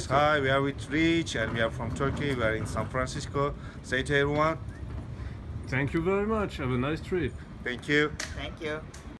Hi, we are with Rich and we are from Turkey. We are in San Francisco. Say to everyone, Thank you very much. Have a nice trip. thank you. Thank you.